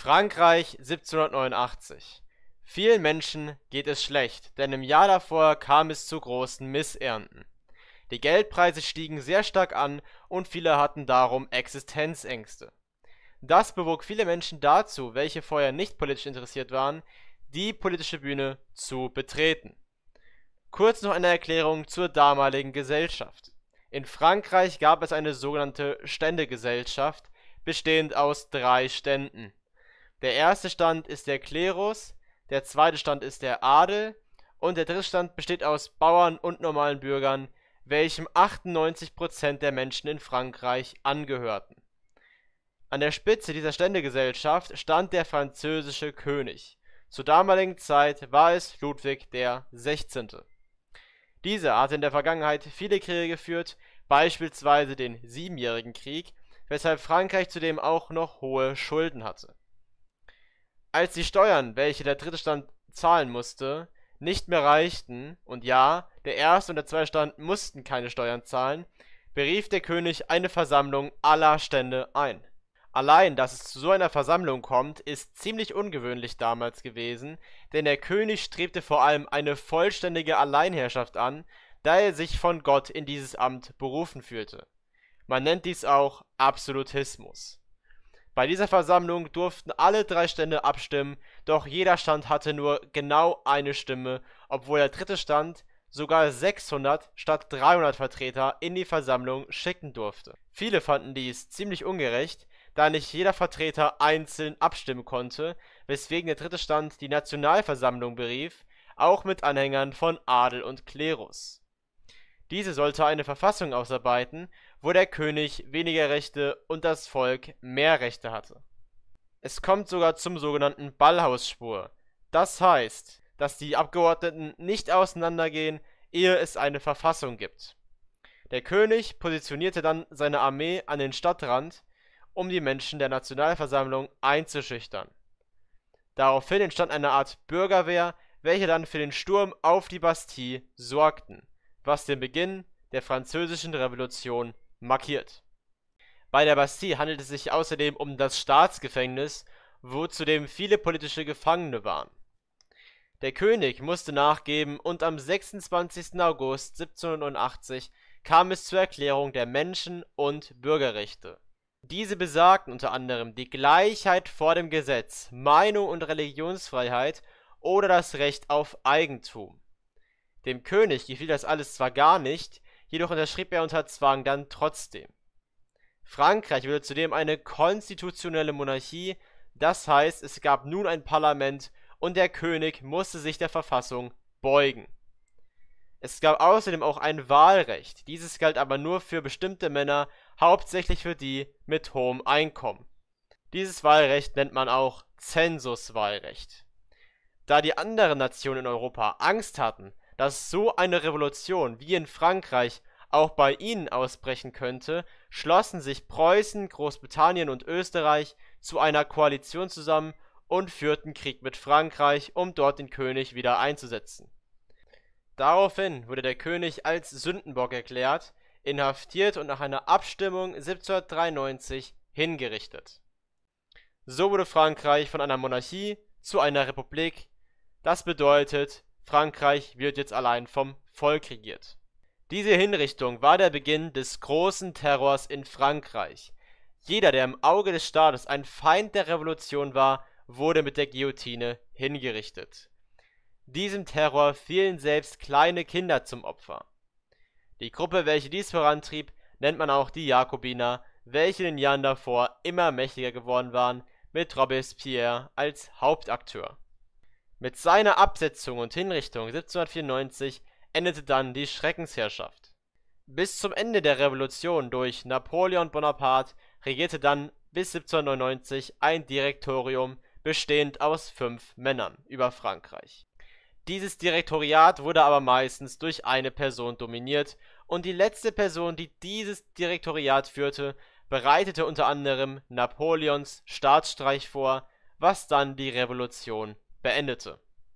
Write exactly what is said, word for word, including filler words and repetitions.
Frankreich siebzehnhundertneunundachtzig. Vielen Menschen geht es schlecht, denn im Jahr davor kam es zu großen Missernten. Die Geldpreise stiegen sehr stark an und viele hatten darum Existenzängste. Das bewog viele Menschen dazu, welche vorher nicht politisch interessiert waren, die politische Bühne zu betreten. Kurz noch eine Erklärung zur damaligen Gesellschaft. In Frankreich gab es eine sogenannte Ständegesellschaft, bestehend aus drei Ständen. Der erste Stand ist der Klerus, der zweite Stand ist der Adel und der dritte Stand besteht aus Bauern und normalen Bürgern, welchem achtundneunzig Prozent der Menschen in Frankreich angehörten. An der Spitze dieser Ständegesellschaft stand der französische König. Zur damaligen Zeit war es Ludwig der Sechzehnte. Dieser hatte in der Vergangenheit viele Kriege geführt, beispielsweise den Siebenjährigen Krieg, weshalb Frankreich zudem auch noch hohe Schulden hatte. Als die Steuern, welche der dritte Stand zahlen musste, nicht mehr reichten, und ja, der erste und der zweite Stand mussten keine Steuern zahlen, berief der König eine Versammlung aller Stände ein. Allein, dass es zu so einer Versammlung kommt, ist ziemlich ungewöhnlich damals gewesen, denn der König strebte vor allem eine vollständige Alleinherrschaft an, da er sich von Gott in dieses Amt berufen fühlte. Man nennt dies auch Absolutismus. Bei dieser Versammlung durften alle drei Stände abstimmen, doch jeder Stand hatte nur genau eine Stimme, obwohl der dritte Stand sogar sechshundert statt dreihundert Vertreter in die Versammlung schicken durfte. Viele fanden dies ziemlich ungerecht, da nicht jeder Vertreter einzeln abstimmen konnte, weswegen der dritte Stand die Nationalversammlung berief, auch mit Anhängern von Adel und Klerus. Diese sollte eine Verfassung ausarbeiten, wo der König weniger Rechte und das Volk mehr Rechte hatte. Es kommt sogar zum sogenannten Ballhausschwur. Das heißt, dass die Abgeordneten nicht auseinandergehen, ehe es eine Verfassung gibt. Der König positionierte dann seine Armee an den Stadtrand, um die Menschen der Nationalversammlung einzuschüchtern. Daraufhin entstand eine Art Bürgerwehr, welche dann für den Sturm auf die Bastille sorgten, was den Beginn der Französischen Revolution markiert. Bei der Bastille handelt es sich außerdem um das Staatsgefängnis, wo zudem viele politische Gefangene waren. Der König musste nachgeben und am sechsundzwanzigsten August siebzehnhundertneunundachtzig kam es zur Erklärung der Menschen- und Bürgerrechte. Diese besagten unter anderem die Gleichheit vor dem Gesetz, Meinung- und Religionsfreiheit oder das Recht auf Eigentum. Dem König gefiel das alles zwar gar nicht, jedoch unterschrieb er unter Zwang dann trotzdem. Frankreich wurde zudem eine konstitutionelle Monarchie, das heißt, es gab nun ein Parlament und der König musste sich der Verfassung beugen. Es gab außerdem auch ein Wahlrecht, dieses galt aber nur für bestimmte Männer, hauptsächlich für die mit hohem Einkommen. Dieses Wahlrecht nennt man auch Zensuswahlrecht. Da die anderen Nationen in Europa Angst hatten, dass so eine Revolution wie in Frankreich auch bei ihnen ausbrechen könnte, schlossen sich Preußen, Großbritannien und Österreich zu einer Koalition zusammen und führten Krieg mit Frankreich, um dort den König wieder einzusetzen. Daraufhin wurde der König als Sündenbock erklärt, inhaftiert und nach einer Abstimmung siebzehnhundertdreiundneunzig hingerichtet. So wurde Frankreich von einer Monarchie zu einer Republik. Das bedeutet, Frankreich wird jetzt allein vom Volk regiert. Diese Hinrichtung war der Beginn des großen Terrors in Frankreich. Jeder, der im Auge des Staates ein Feind der Revolution war, wurde mit der Guillotine hingerichtet. Diesem Terror fielen selbst kleine Kinder zum Opfer. Die Gruppe, welche dies vorantrieb, nennt man auch die Jakobiner, welche in den Jahren davor immer mächtiger geworden waren, mit Robespierre als Hauptakteur. Mit seiner Absetzung und Hinrichtung siebzehnhundertvierundneunzig endete dann die Schreckensherrschaft. Bis zum Ende der Revolution durch Napoleon Bonaparte regierte dann bis siebzehnhundertneunundneunzig ein Direktorium bestehend aus fünf Männern über Frankreich. Dieses Direktoriat wurde aber meistens durch eine Person dominiert und die letzte Person, die dieses Direktoriat führte, bereitete unter anderem Napoleons Staatsstreich vor, was dann die Revolution beendete.